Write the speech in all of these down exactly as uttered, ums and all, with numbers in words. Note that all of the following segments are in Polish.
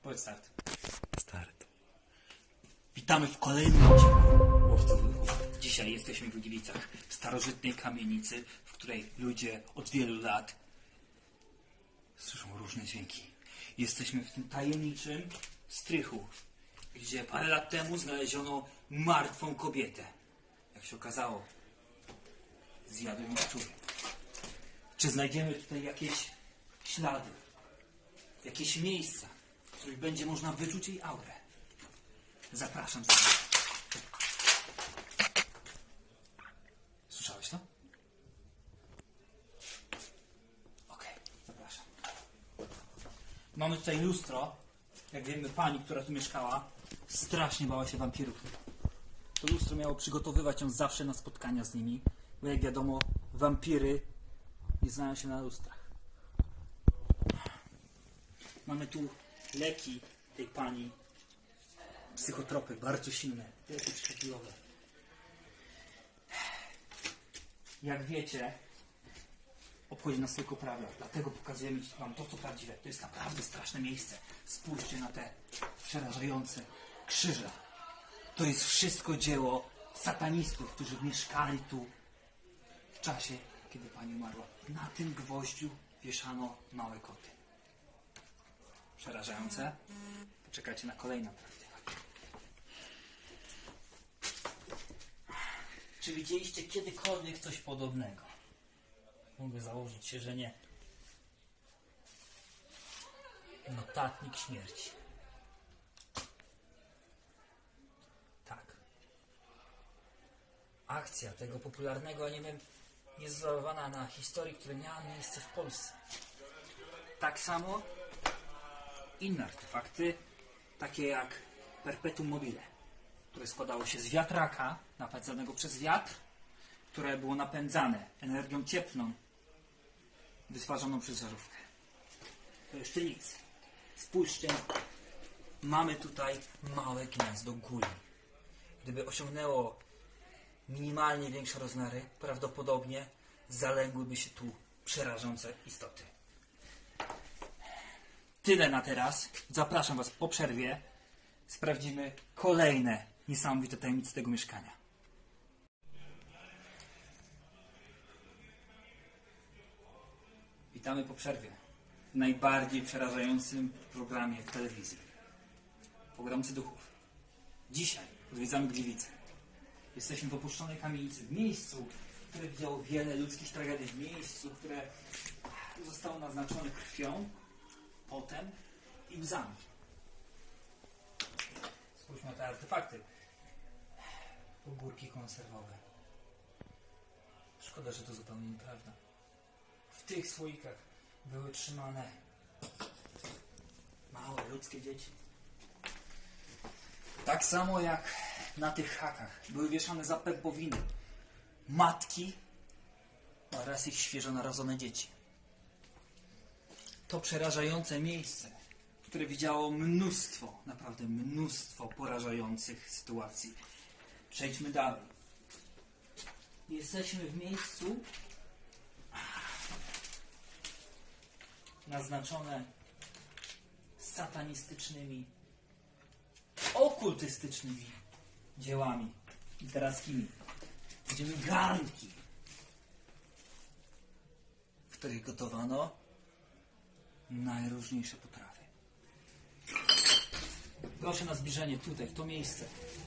Powiedz start. Start. Witamy w kolejnym odcinku Łowców Duchów. Dzisiaj jesteśmy w Gliwicach, w starożytnej kamienicy, w której ludzie od wielu lat słyszą różne dźwięki. Jesteśmy w tym tajemniczym strychu, gdzie parę lat temu znaleziono martwą kobietę. Jak się okazało, zjadł ją szczury. Czy znajdziemy tutaj jakieś ślady, jakieś miejsca, w których będzie można wyczuć jej aurę? Zapraszam za mną. Słyszałeś to? Okej, zapraszam. Mamy tutaj lustro. Jak wiemy, pani, która tu mieszkała, strasznie bała się wampirów. To lustro miało przygotowywać ją zawsze na spotkania z nimi, bo jak wiadomo, wampiry nie znają się na lustrach. Mamy tu leki tej pani, psychotropy, bardzo silne, leki przeciwbólowe. Jak wiecie, obchodzi nas tylko prawda, dlatego pokazujemy wam to, co prawdziwe. To jest naprawdę straszne miejsce. Spójrzcie na te przerażające krzyże. To jest wszystko dzieło satanistów, którzy mieszkali tu w czasie, kiedy pani umarła. Na tym gwoździu wieszano małe koty. Przerażające? Poczekajcie na kolejną prawdę. Czy widzieliście kiedykolwiek coś podobnego? Mogę założyć się, że nie. Notatnik śmierci. Tak. Akcja tego popularnego animem jest wzorowana na historii, która miała miejsce w Polsce. Tak samo inne artefakty, takie jak Perpetuum mobile, które składało się z wiatraka napędzanego przez wiatr, które było napędzane energią cieplną wytwarzaną przez żarówkę. To jeszcze nic. Spójrzcie, mamy tutaj małe gniazdo guli. Gdyby osiągnęło minimalnie większe rozmiary, prawdopodobnie zalęgłyby się tu przerażające istoty. Tyle na teraz. Zapraszam was po przerwie. Sprawdzimy kolejne niesamowite tajemnice tego mieszkania. Witamy po przerwie w najbardziej przerażającym programie w telewizji. Pogromcy duchów. Dzisiaj odwiedzamy Gliwice. Jesteśmy w opuszczonej kamienicy, w miejscu, które widziało wiele ludzkich tragedii, w miejscu, które zostało naznaczone krwią, potem i łzami. Spójrzmy na te artefakty. Ogórki konserwowe. Szkoda, że to zupełnie nieprawda. W tych słoikach były trzymane małe ludzkie dzieci. Tak samo jak na tych hakach były wieszane zapek bowiny, matki oraz ich świeżo narodzone dzieci. To przerażające miejsce, które widziało mnóstwo, naprawdę mnóstwo porażających sytuacji. Przejdźmy dalej. Jesteśmy w miejscu naznaczone satanistycznymi, okultystycznymi dziełami literackimi. Widzimy garnki, w których gotowano najróżniejsze potrawy. Proszę na zbliżenie tutaj, w to miejsce.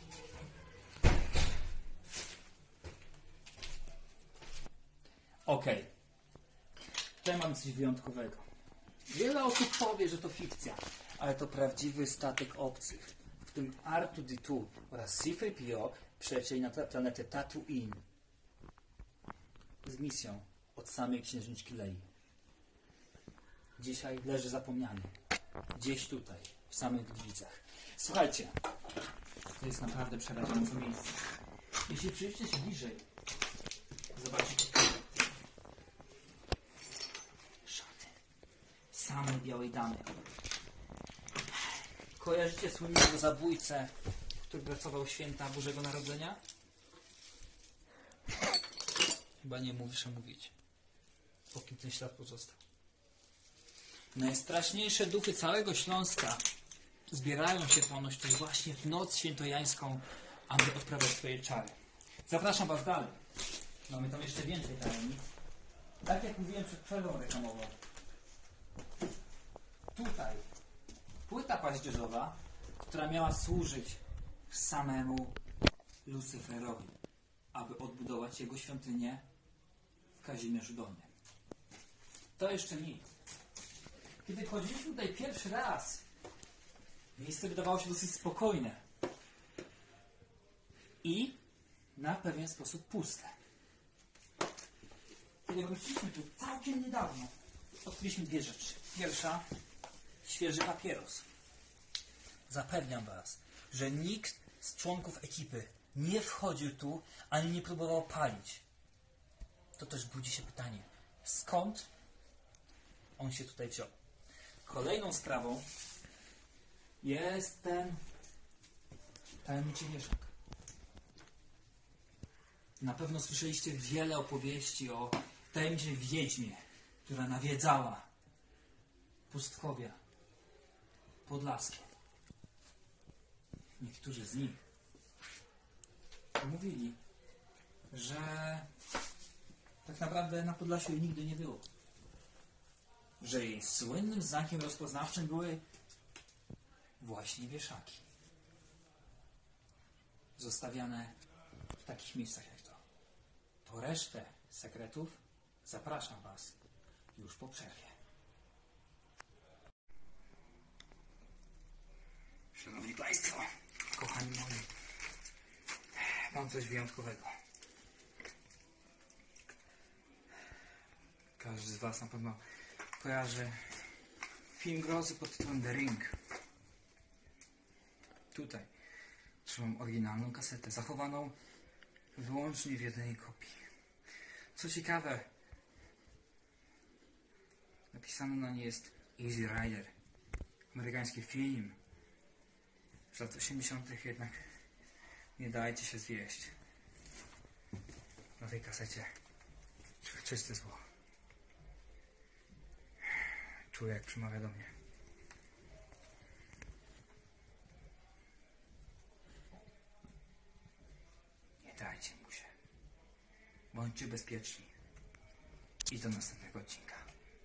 Okej. Okay. Tutaj mamy coś wyjątkowego. Wiele osób powie, że to fikcja, ale to prawdziwy statek obcych, w którym R dwa D dwa oraz C trzy P O przylecieli na planetę Tatooine z misją od samej księżniczki Lei. Dzisiaj leży zapomniany. Gdzieś tutaj, w samych Gliwicach. Słuchajcie, to jest naprawdę przerażające miejsce. Jeśli przyjrzycie się bliżej, zobaczycie szaty samej białej damy. Kojarzycie słynnego zabójcę, który pracował święta Bożego Narodzenia? Chyba nie mówisz, a mówić. Po kim ten ślad pozostał? Najstraszniejsze duchy całego Śląska zbierają się ponoć tutaj właśnie w noc świętojańską, aby odprawiać swoje czary. Zapraszam Was dalej. Mamy tam jeszcze więcej tajemnic. Tak jak mówiłem przed przerwą reklamową. Tutaj płyta paździerzowa, która miała służyć samemu Lucyferowi, aby odbudować jego świątynię w Kazimierzu Dolnym. To jeszcze nic. Kiedy chodziliśmy tutaj pierwszy raz, miejsce wydawało się dosyć spokojne i na pewien sposób puste. Kiedy wróciliśmy tu całkiem niedawno, odkryliśmy dwie rzeczy. Pierwsza, świeży papieros. Zapewniam Was, że nikt z członków ekipy nie wchodził tu, ani nie próbował palić. To też budzi się pytanie, skąd on się tutaj wziął. Kolejną sprawą jest ten tajemniczy wieszak. Na pewno słyszeliście wiele opowieści o tajemniczej wiedźmie, która nawiedzała pustkowia podlaskie. Niektórzy z nich mówili, że tak naprawdę na Podlasiu jej nigdy nie było. Że jej słynnym znakiem rozpoznawczym były właśnie wieszaki. Zostawiane w takich miejscach jak to. Po resztę sekretów zapraszam Was już po przerwie. Szanowni Państwo, kochani moi, mam coś wyjątkowego. Każdy z Was na pewno kojarzy film grozy pod tytułem The Ring. Tutaj trzymam oryginalną kasetę, zachowaną wyłącznie w jednej kopii. Co ciekawe, napisane na niej jest Easy Rider. Amerykański film z lat osiemdziesiątych, jednak nie dajcie się zwieść. Na tej kasecie czyste zło. Czuję, jak przemawia do mnie. Nie dajcie mu się. Bądźcie bezpieczni. I do następnego odcinka.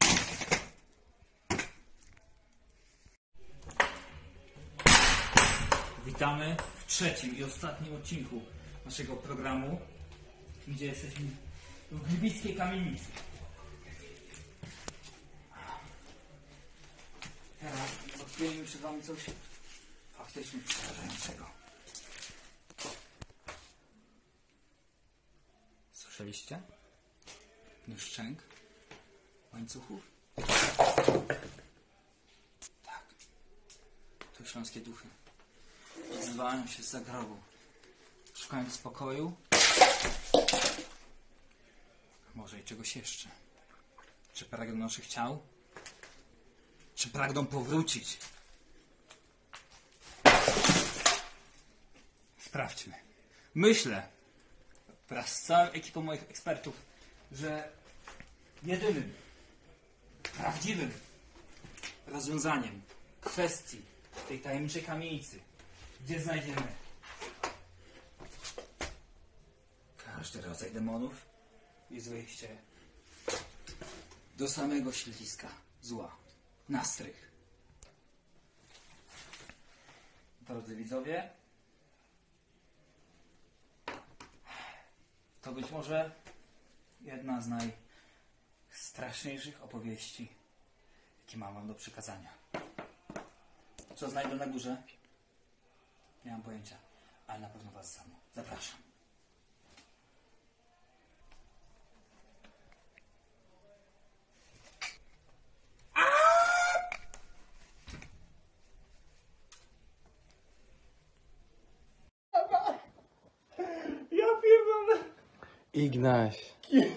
Witamy w trzecim i ostatnim odcinku naszego programu, gdzie jesteśmy w Gliwickiej Kamienicy. Teraz odkryjemy przed Wami coś faktycznie przerażającego. Słyszeliście? Nie szczęk łańcuchów? Tak. To śląskie duchy odzywają się zza grobu, szukając spokoju, a może i czegoś jeszcze. Czy pragną naszych ciał? Czy pragną powrócić? Sprawdźmy. Myślę, wraz z całą ekipą moich ekspertów, że jedynym, prawdziwym rozwiązaniem kwestii tej tajemniczej kamienicy, gdzie znajdziemy każdy rodzaj demonów, jest wejście do samego śledziska zła, na strych. Drodzy widzowie, to być może jedna z najstraszniejszych opowieści, jakie mam Wam do przekazania. Co znajdę na górze? Nie mam pojęcia, ale na pewno Was samo zapraszam. Ja pierdolę. Ignaś.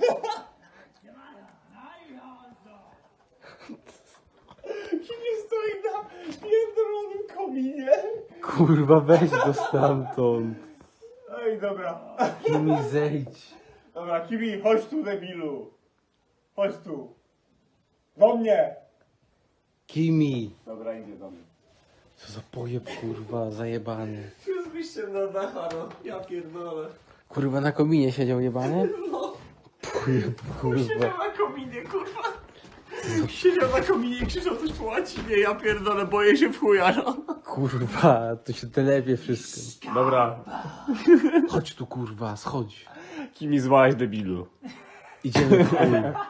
Kimi stoi na pierdolonym kominie. Kurwa, weź go stamtąd. Ej, dobra. Kimi, zejdź. Dobra, Kimi, chodź tu, debilu. Chodź tu. Do mnie. Kimi. Dobra, idzie do mnie. Co za pojeb, kurwa, zajebany. Z wyjściem na dacha, no. Ja pierdolę. Kurwa, na kominie siedział jebany? No. Pojeb, kurwa. Siedział na kominie, kurwa. Siedział na kominie i krzyczał coś po łacinie. Ja pierdolę, boję się w chuja, no. Kurwa, to się telepie wszystko. Dobra. Chodź tu, kurwa, schodź. Kimi złaś, debilu. Idziemy, chuj.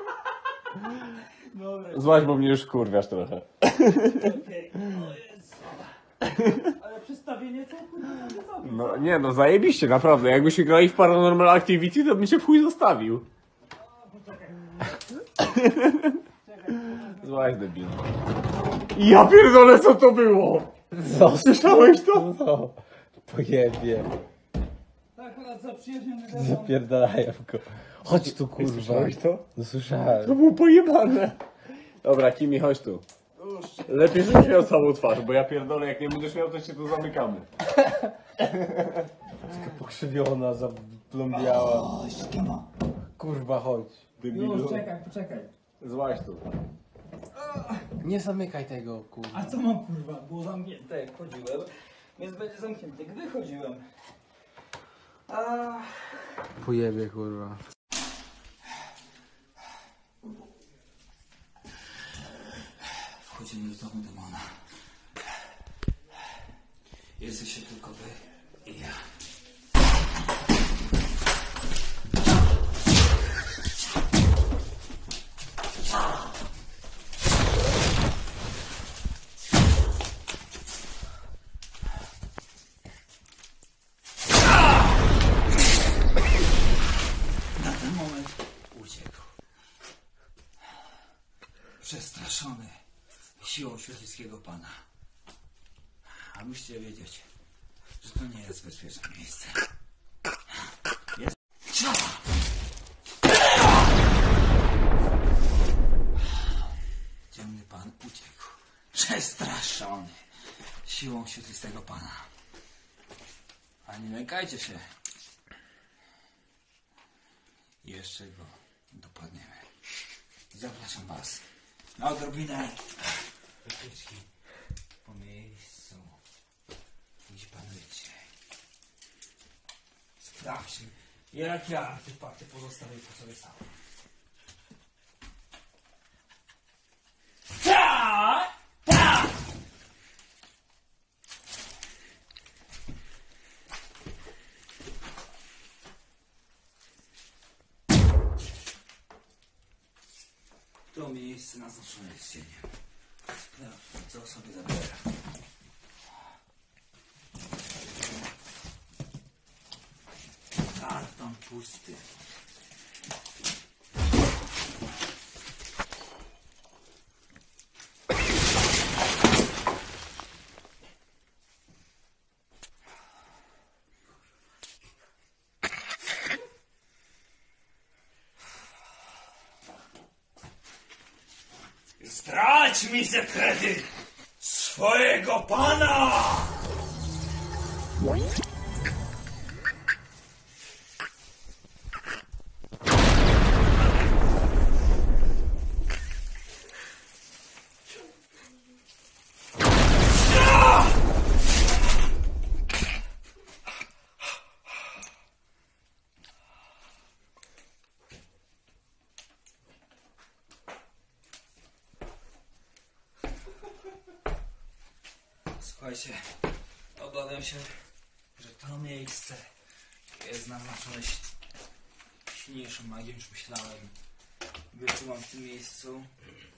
Złaś, bo mnie już kurwiasz trochę. Ale przedstawienie co? No nie, no zajebiście, naprawdę. Jakbyśmy grali w Paranormal Activity, to bym się w chuj zostawił. Złaś, debilu. Ja pierdolę, co to było? Co? Słyszałeś to? No, pojebie. Tak, akurat zaprzyjaźniony ze mną. Zapierdalają go. Chodź tu, kurwa. Słyszałeś to? No To słyszałem. było pojebane. Dobra, Kimi, chodź tu. Lepiej, żebyś miał całą twarz, bo ja pierdolę, jak nie będziesz miał, to się tu zamykamy. Pokrzywiona, zapląbiała. Kurwa, chodź. Debilu. czekaj, poczekaj. Złaś tu. Nie zamykaj tego, kurwa. A co mam kurwa? Było zamknięte jak chodziłem, więc będzie zamknięte, gdy chodziłem. A... Pojebie, kurwa. Wchodzimy do domu demona. Jesteście tylko wy i ja. Na ten moment uciekł. Przestraszony siłą świeckiego Pana. A musicie wiedzieć, że to nie jest bezpieczne miejsce. Jest... Cia! Ciemny Pan uciekł. Przestraszony siłą świetlistego Pana. A nie lękajcie się. Jeszcze go dopadniemy. Zapraszam was na odrobinę wycieczki po miejscu, gdzie panujecie. Sprawdźmy, jak ja artefakty pozostawię po sobie sam. Tak! Tak! To miejsce naznaczone jest cieniem. Sprawdźmy, co sobie zabiera. Karton pusty. Zdradź mi sekrety swojego Pana! Słuchajcie, obawiam się, że to miejsce jest naznaczone silniejszą magią niż myślałem. Wyczułam w tym miejscu